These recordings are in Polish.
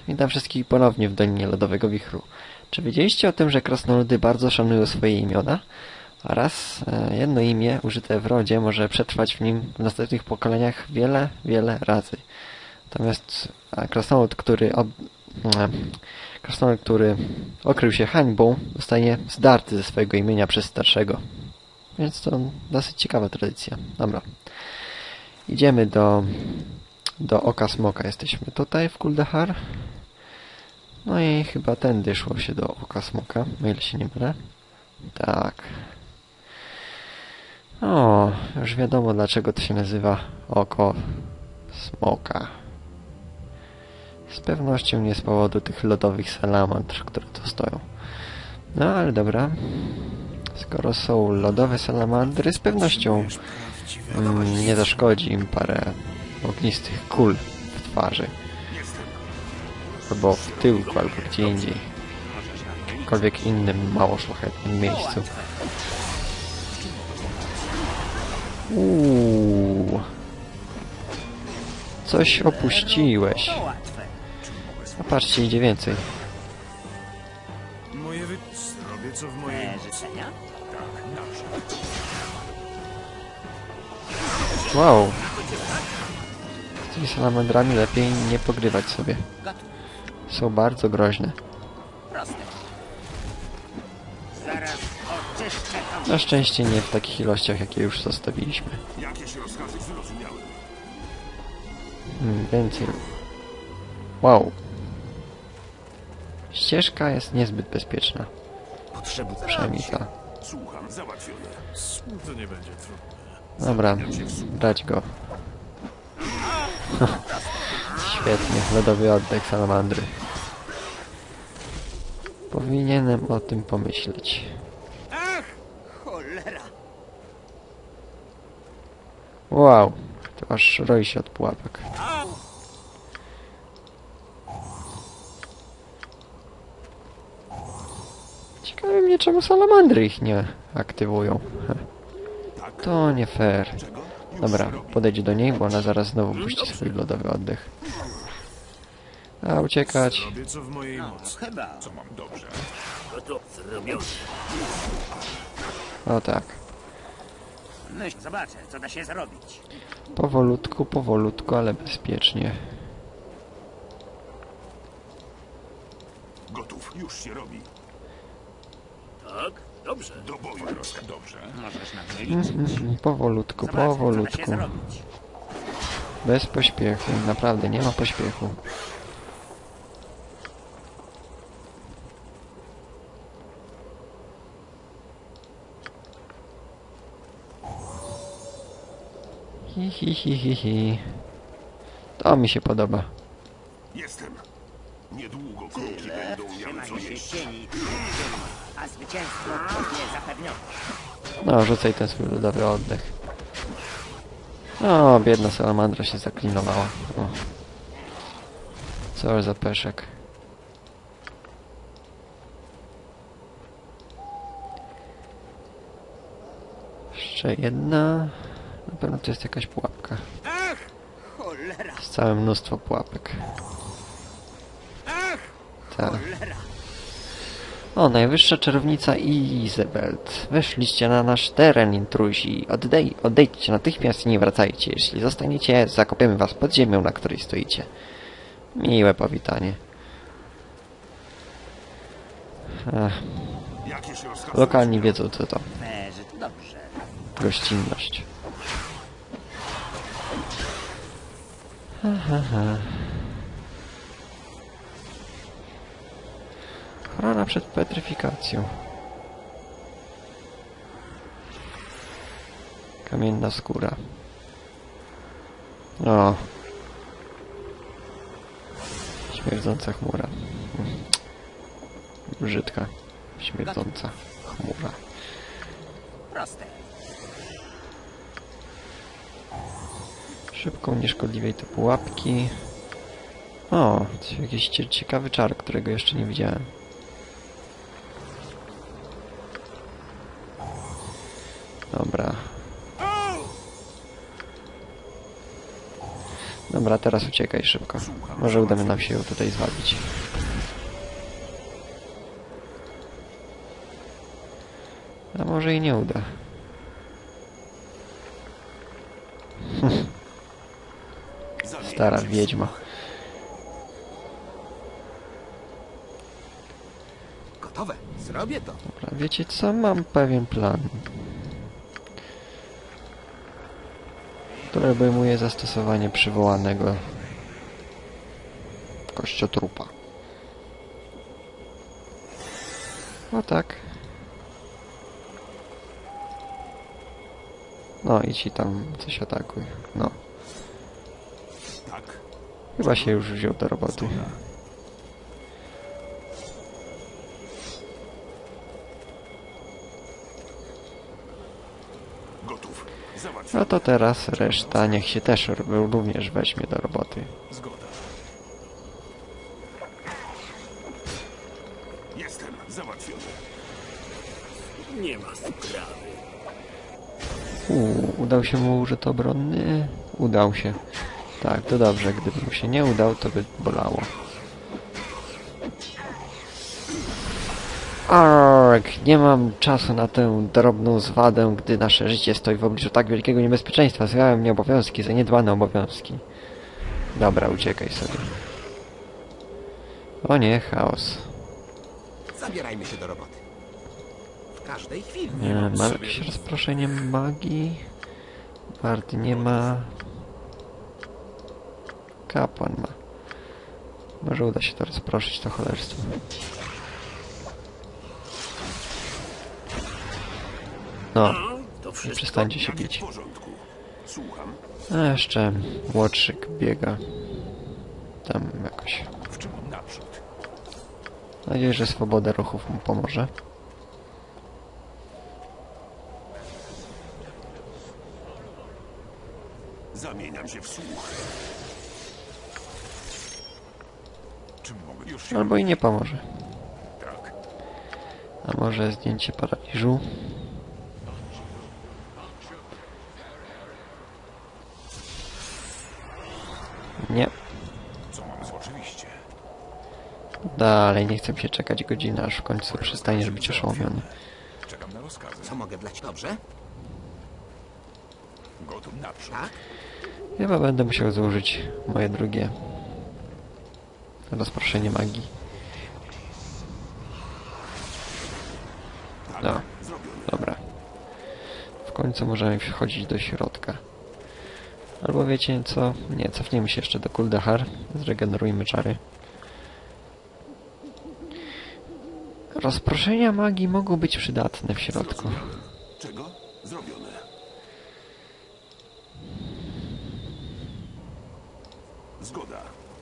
Witam wszystkich ponownie w Dolinie Lodowego Wichru. Czy wiedzieliście o tym, że krasnoludy bardzo szanują swoje imiona? Oraz jedno imię użyte w rodzie może przetrwać w nim w następnych pokoleniach wiele razy. Natomiast krasnolud, który okrył się hańbą, zostanie zdarty ze swojego imienia przez starszego. Więc to dosyć ciekawa tradycja. Dobra. Idziemy do Oka Smoka. Jesteśmy tutaj w Kuldahar. No i chyba tędy szło się do Oka Smoka, o ile się nie mylę. Tak. O, już wiadomo dlaczego to się nazywa Oko Smoka. Z pewnością nie z powodu tych lodowych salamandr, które tu stoją. No ale dobra. Skoro są lodowe salamandry, z pewnością nie zaszkodzi im parę ognistych kul w twarzy. Albo w tyłku, albo gdzie indziej. W jakimkolwiek innym, mało szlachetnym miejscu. Coś opuściłeś. A patrzcie, idzie więcej. Zrobię co w mojej życzenia? Wow. Z tymi salamandrami lepiej nie pogrywać sobie. Są bardzo groźne. Na szczęście nie w takich ilościach, jakie już zostawiliśmy. Więcej. Wow. Ścieżka jest niezbyt bezpieczna. Przynajmniej ta. Słucham, załatwione. To nie będzie trudne. Dobra, brać go. Świetnie, lodowy oddech salamandry. Powinienem o tym pomyśleć. Ach, cholera! Wow, to aż roi się od pułapek. Ciekawe mnie, czemu salamandry ich nie aktywują. To nie fair. Dobra, podejdź do niej, bo ona zaraz znowu puści swój lodowy oddech. A uciekać. Robię co w mojej mocy. Co mam dobrze? O tak. Myśl, zobaczę, co da się zrobić. Powolutku, ale bezpiecznie. Gotów, już się robi. Tak, dobrze. Do boju, Roska, dobrze. Możesz na mnie liczyć. Powolutku. Zobaczę, co da się zrobić. Bez pośpiechu, naprawdę nie ma pośpiechu. Hi. To mi się podoba. Jestem. Niedługo kruki będą miały co jeść. A zwycięstwo nie zapewnione. No, rzucaj ten swój lodowy oddech. O, biedna salamandra się zaklinowała. O. Co za peszek. Jeszcze jedna. Na pewno to jest jakaś pułapka. Ach, cholera! Jest całe mnóstwo pułapek. Ach, Tak. cholera! O, najwyższa czarownica Izabelt. Weszliście na nasz teren, intruzi. Odejdźcie natychmiast i nie wracajcie. Jeśli zostaniecie, zakopiemy was pod ziemią, na której stoicie. Miłe powitanie. Jakieś rozkazy? Lokalni wiedzą co to. Dobrze. Gościnność. Ochrona przed petryfikacją. Kamienna skóra. O. Śmierdząca chmura. Brzydka. Śmierdząca chmura. Proste. Szybko unieszkodliwiej te pułapki. O, to jakiś ciekawy czar, którego jeszcze nie widziałem. Dobra. Dobra, teraz uciekaj szybko. Może uda nam się ją tutaj zwabić. A może i nie uda. Stara wiedźma. Gotowe. Zrobię to. Dobra, wiecie co? Mam pewien plan, który obejmuje zastosowanie przywołanego kościotrupa. O tak. No idź i tam coś atakuj. No. Tak. Chyba się już wziął do roboty. Gotów. Załatw. No to teraz reszta niech się też również weźmie do roboty. Zgoda. Jestem załatwiony. Nie ma sprawy. Udał się mu użyt obronny? Udał się. Tak, to dobrze. Gdyby mu się nie udał, to by bolało. Arg, nie mam czasu na tę drobną zwadę, gdy nasze życie stoi w obliczu tak wielkiego niebezpieczeństwa. Zjąłem mnie obowiązki, zaniedbane obowiązki. Dobra, uciekaj sobie. O nie, chaos. Zabierajmy się do roboty. W każdej chwili. Mam jakieś rozproszenie magii? Bard nie ma. Kapłan ma. Może uda się to rozproszyć, to cholerstwo. No, To nie wszystko. przestańcie się W bić. porządku. Słucham. A jeszcze młodszyk biega. Tam jakoś. W czym naprzód? Mam nadzieję, że swoboda ruchów mu pomoże. Zamieniam się w słuch. Czym mogę? Już się... Albo i nie pomoże. Tak. A może zdjęcie paraliżu? Nie. Co mamy z... Oczywiście. Dalej, nie chcę się czekać godzinę, aż w końcu przestaniesz być oszołomiony. Czekam na rozkazy. Co mogę dla ciebie? Dobrze? Gotów naprzód. Tak? Chyba będę musiał zużyć moje drugie rozproszenie magii. No, Zrobione. dobra. W końcu możemy wchodzić do środka. Albo wiecie co? Nie, cofniemy się jeszcze do Kuldahar. Zregenerujmy czary. Rozproszenia magii mogą być przydatne w środku. Czego? Zrobione. Zgoda.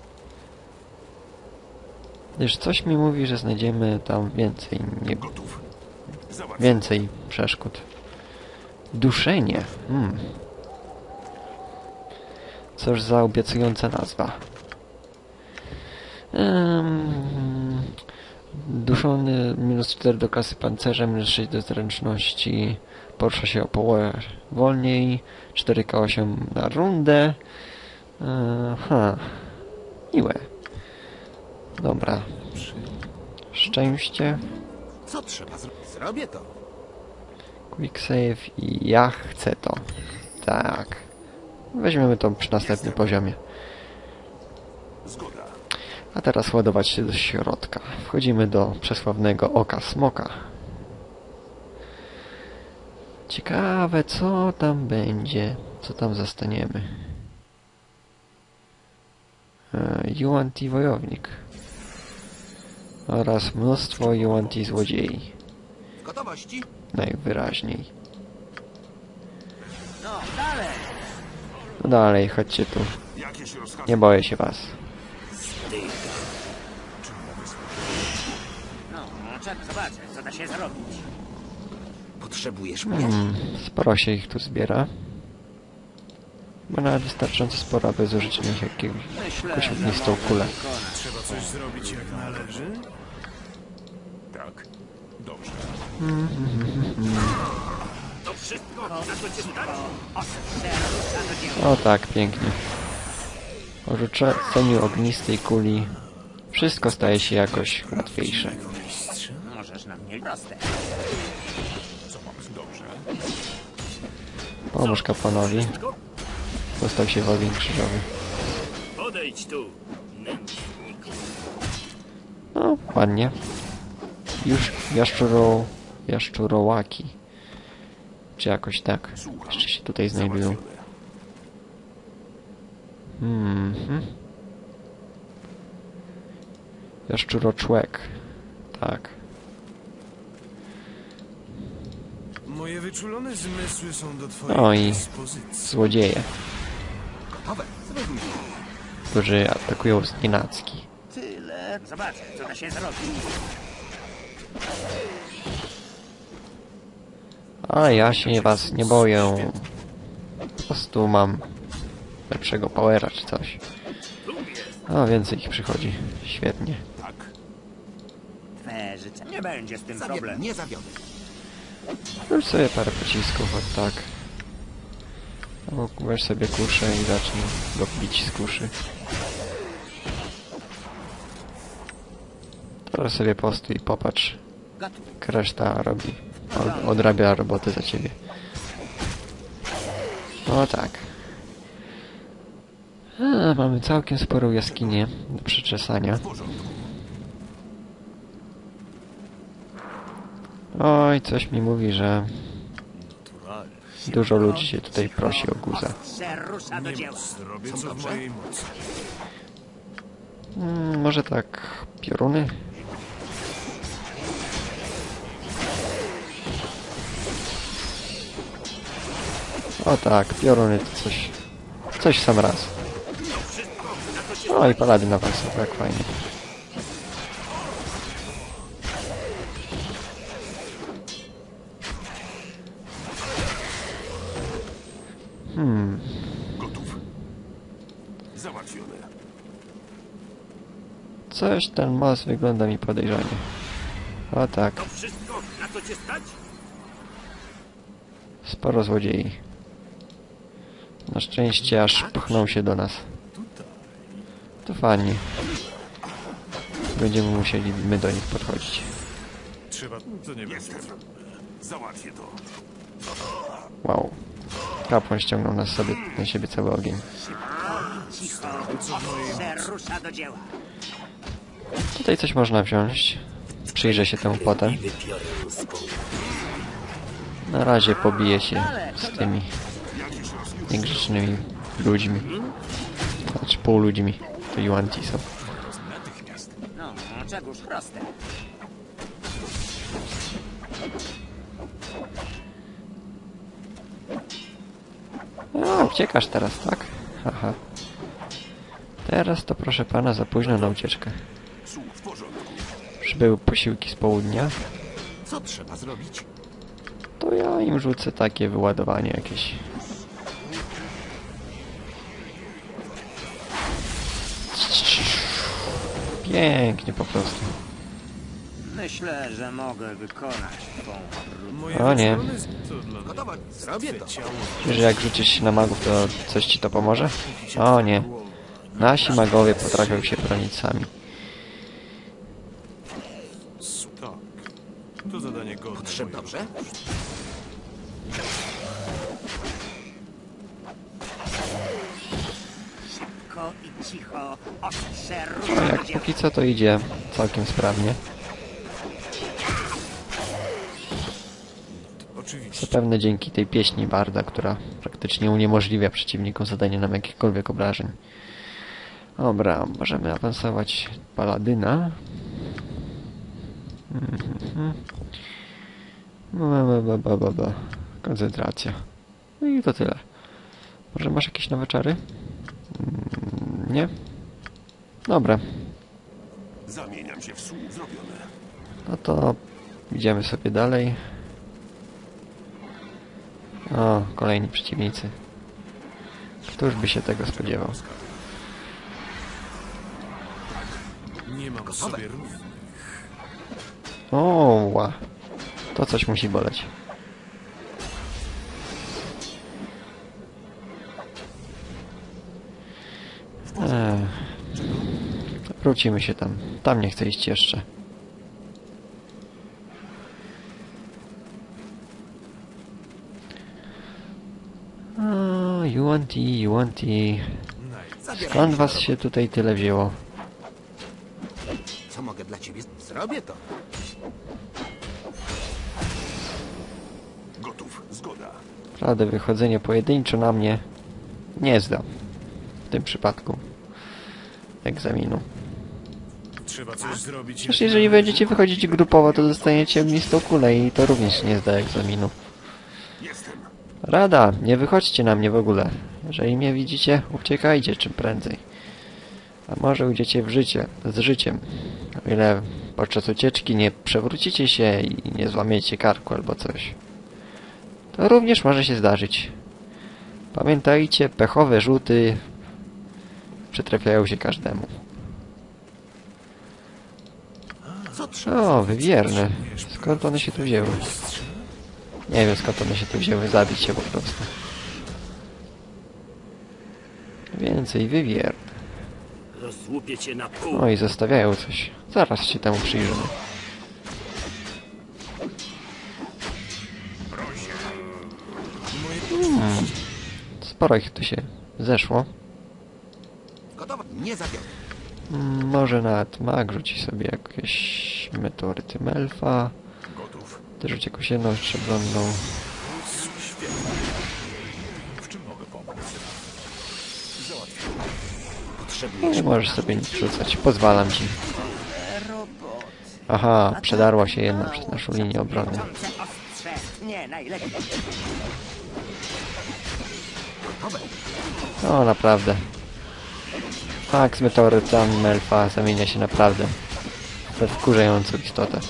Gdyż coś mi mówi, że znajdziemy tam więcej, Gotów. Załatwiony. więcej przeszkód. Duszenie. Cóż za obiecująca nazwa. Duszony -4 do klasy pancerza, -6 do zręczności. Porusza się o połowę wolniej. 4K8 na rundę. Miłe. Dobra. Szczęście. Co trzeba zrobić? Zrobię to. Quick save i ja chcę to. Tak. Weźmiemy to przy następnym poziomie. Zgoda. A teraz ładować się do środka. Wchodzimy do przesławnego Oka Smoka. Ciekawe, co tam będzie. Co tam zastaniemy. Yuan-Ti wojownik. Oraz mnóstwo Yuan-Ti złodziei. W gotowości? Najwyraźniej. No, dalej. No dalej, chodźcie tu. Jakieś rozkazy? Nie boję się was. No, czekaj, zobaczę, co da się zrobić. Potrzebujesz mnie? Sporo się ich tu zbiera. Bo nawet wystarczająco sporo, aby zużyć na nich jakąś ognistą kulę. Trzeba coś zrobić jak należy? Tak. Dobrze. To wszystko, na co cię stać? Ostrze, za to dzień. O tak, pięknie. Po rzuceniu ognistej kuli wszystko staje się jakoś łatwiejsze. Możesz na mnie proste. Pomóż kapłanowi. Dostał się w ogień krzyżowy. Podejdź tu. No, ładnie. Już jaszczurołaki. Czy jakoś tak. Jeszcze się tutaj znajdują. Jaszczuroczłek. Tak. Moje wyczulone zmysły są do twojej No i dyspozycji. złodzieje, Gotowe. Zrobimy. którzy atakują z nienacki. Tyle. Zobaczę, co da się zrobić. A ja się was nie boję. Po prostu mam lepszego powera czy coś. A więcej ich przychodzi. Świetnie. Tak. Twe życzę. Nie będzie z tym problem. Nie zawiodę. Rzuć sobie parę pocisków, od tak. O, weź sobie kuszę i zacznij go bić z kuszy. Teraz sobie postój i popatrz. Gotów. Jak reszta robi. Odrabia roboty za ciebie. No tak. Mamy całkiem sporą jaskinię do przeczesania. Oj, coś mi mówi, że dużo ludzi się tutaj prosi o guza. Ostrze rusza do dzieła. Zrobię co w mojej mocy. Może tak pioruny? O tak, pioruny to coś w sam raz. O i paladyn na was, tak fajnie. Gotów. Załatwione. Coś ten most wygląda mi podejrzanie. O tak, To wszystko, na co cię stać? sporo złodziei. Na szczęście aż pchnął się do nas. To fajnie. Będziemy musieli my do nich podchodzić. Trzeba... To nie będzie. Jestem. Załatwię to. Wow. Kapłan ściągnął na siebie cały ogień. Cicho. Ostrze rusza do dzieła. Tutaj coś można wziąć. Przyjrzę się temu potem. Na razie pobiję się z tymi niegrzecznymi ludźmi. Znaczy pół ludźmi. To Yuan-ti są. No, czegóż proste. O, uciekasz teraz, tak? Haha. Teraz to proszę pana za późno na ucieczkę. W porządku. Przybyły posiłki z południa. Co trzeba zrobić? To ja im rzucę takie wyładowanie jakieś. Pięknie po prostu. Myślę, że mogę wykonać twą Moje O nie. wyczulone to dla Gotowe. Zrobię to. ciało. Myślisz, że jak rzucisz się na magów, to coś ci to pomoże? O nie. Nasi magowie potrafią się bronić sami. Tak. To zadanie godne. Trzeba dobrze? Szybko i cicho. Ostrze A rusza do jak dzieła. póki co to idzie całkiem sprawnie. Oczywiście. Zapewne dzięki tej pieśni Barda, która praktycznie uniemożliwia przeciwnikom zadanie nam jakichkolwiek obrażeń. Dobra, możemy awansować paladyna. Koncentracja. No i to tyle. Może masz jakieś nowe czary? Nie? Dobra. Zamieniam się w słuch. Zrobione. No to idziemy sobie dalej. O, kolejni przeciwnicy. Któż by się tego spodziewał? Nie mam sobie równych. O, ła. To coś musi boleć. przewrócimy się tam. Tam nie chcę iść jeszcze. O, UNT. Skąd was się tutaj tyle wzięło? Co mogę dla ciebie? Zrobię to. Gotów, zgoda. Prawda, wychodzenie pojedynczo na mnie nie zdam. W tym przypadku egzaminu. Trzeba coś zrobić. Przecież jeżeli będziecie wychodzić grupowo, to dostaniecie ognistą kulę i to również nie zda egzaminu. Jestem. Rada, nie wychodźcie na mnie w ogóle. Jeżeli mnie widzicie, uciekajcie czym prędzej. A może ujdziecie w życie, z życiem. O ile podczas ucieczki nie przewrócicie się i nie złamiecie karku albo coś. To również może się zdarzyć. Pamiętajcie, pechowe rzuty przytrafiają się każdemu. Co trzeba? O, wywierne. Skąd one się tu wzięły? Nie wiem skąd one się tu wzięły. Zabić się po prostu. Więcej wywierne. Rozłupię cię na pół. O i zostawiają coś. Zaraz się temu przyjrzymy. Sporo ich tu się zeszło. Gotowe. Nie zabiorę. Może nawet mag rzuci sobie jakieś meteoryty Melfa. Gotów. Ty rzuć jakąś jedną szczebloną. Potrzebuję Nie możesz sobie nic rzucać. Pozwalam ci. Aha, przedarła się jedna przez naszą linię obrony. Czące ostrze. Nie, najlepiej. gotowe. O, naprawdę. Tak, z meteorytami Melfa zamienia się naprawdę we wkurzającą istotę.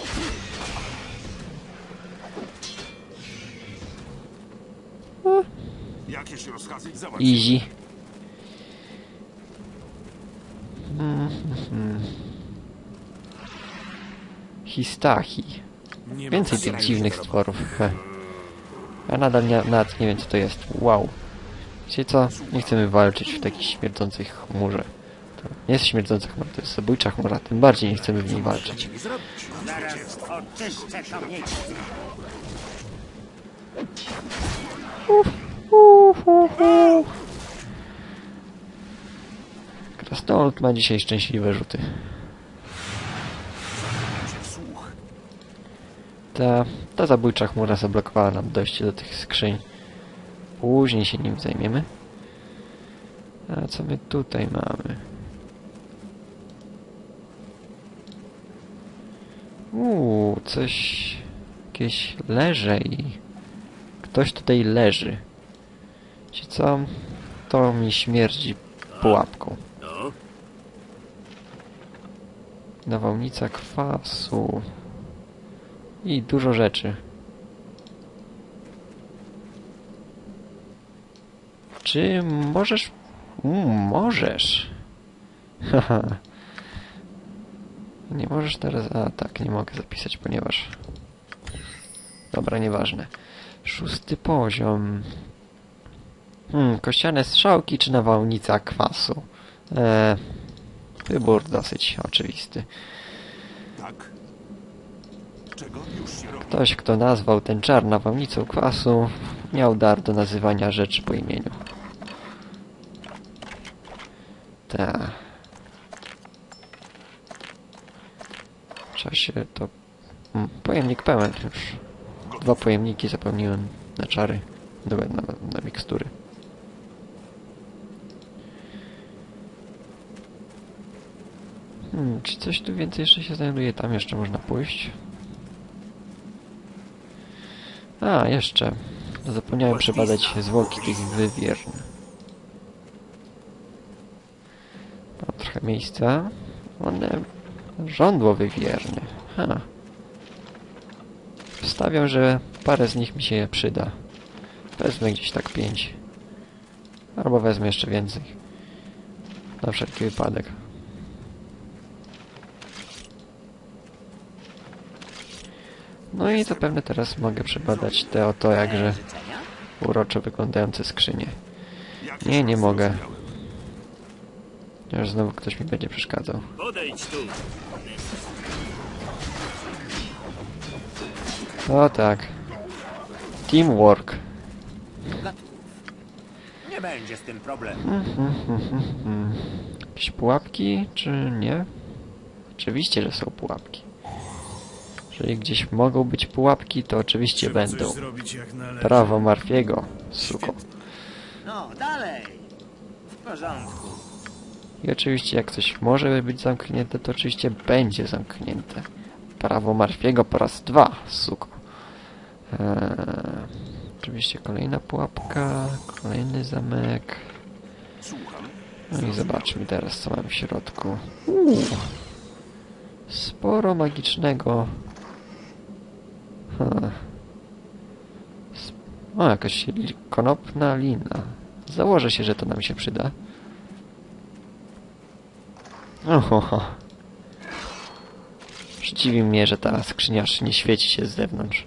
Jakieś rozkazy? Załatw. Easy. Histachi. Nie Więcej ma- tych dziwnych stworów. Ja nadal nawet nie wiem co to jest. Wow. Wiecie co? Nie chcemy walczyć w takiej śmierdzącej chmurze. To nie jest śmierdząca chmura, to jest zabójcza chmura. Tym bardziej nie chcemy w niej walczyć. Ciebie zrobić. Zaraz oczyszczę to miejsce. Krasnolud ma dzisiaj szczęśliwe rzuty. Słuch. Ta zabójcza chmura zablokowała nam dojście do tych skrzyń. Później się nim zajmiemy. A co my tutaj mamy? Coś... Jakieś leże i... Ktoś tutaj leży. Wiecie co? To mi śmierdzi pułapką. No, Nawałnica kwasu. I dużo rzeczy. Czy możesz... możesz. Haha. Nie możesz teraz... A tak, nie mogę zapisać, ponieważ... Dobra, nieważne. 6. poziom. Kościane strzałki czy nawałnica kwasu? Wybór dosyć oczywisty. Tak. Czego już się robi? Ktoś, kto nazwał ten czar nawałnicą kwasu, miał dar do nazywania rzeczy po imieniu. Ta. Trzeba się to... Pojemnik pełen już. 2 pojemniki zapełniłem na czary, na mikstury. Czy coś tu więcej jeszcze się znajduje? Tam jeszcze można pójść. A, jeszcze. Zapomniałem przebadać zwłoki tych wywiern. Mam trochę miejsca. One... Żądło wywierne. Wstawiam, że parę z nich mi się przyda. Wezmę gdzieś tak 5. Albo wezmę jeszcze więcej. Na wszelki wypadek. No i zapewne teraz mogę przebadać te oto jakże uroczo wyglądające skrzynie. Jakieś Nie rozkazy mogę. miałem? Już znowu ktoś mi będzie przeszkadzał. Podejdź tu. O tak. Teamwork. Nie będzie z tym problemu. Jakieś pułapki, czy nie? Oczywiście, że są pułapki. Jeżeli gdzieś mogą być pułapki, to oczywiście Trzeba coś będą. zrobić jak należy. Prawo Marfiego, suko. No, dalej. W porządku. I oczywiście jak coś może być zamknięte, to oczywiście będzie zamknięte. Prawo Marfiego po raz 2, suko. Oczywiście kolejna pułapka, kolejny zamek. Słucham. No i zobaczmy teraz, co mam w środku. Sporo magicznego. O, jakaś konopna lina. Założę się, że to nam się przyda. Oho. Zdziwi mnie, że ta skrzynia nie świeci się z zewnątrz.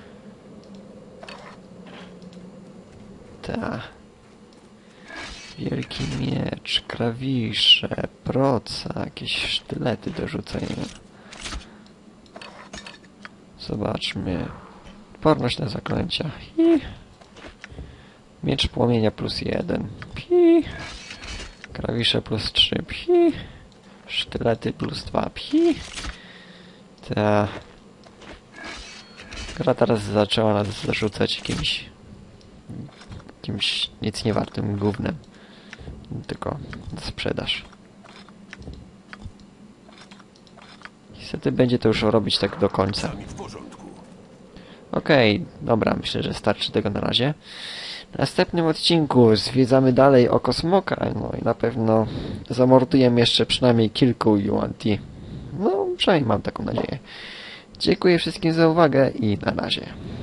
Ta. Wielki miecz, klawisze, proca, jakieś sztylety do rzucenia. Zobaczmy. Odporność na zaklęcia. Hi. Miecz płomienia +1. Pi. Klawisze +3. Pi. Sztylety +2. Pi. Ta. Gra teraz zaczęła nas zarzucać jakimś nic niewartym gównem. Tylko na sprzedaż. Niestety będzie to już robić tak do końca. W porządku. Okej, dobra, myślę, że starczy tego na razie. W następnym odcinku zwiedzamy dalej oko smoka, no i na pewno zamordujemy jeszcze przynajmniej kilku Yuan-Ti. No, przynajmniej mam taką nadzieję. Dziękuję wszystkim za uwagę i na razie.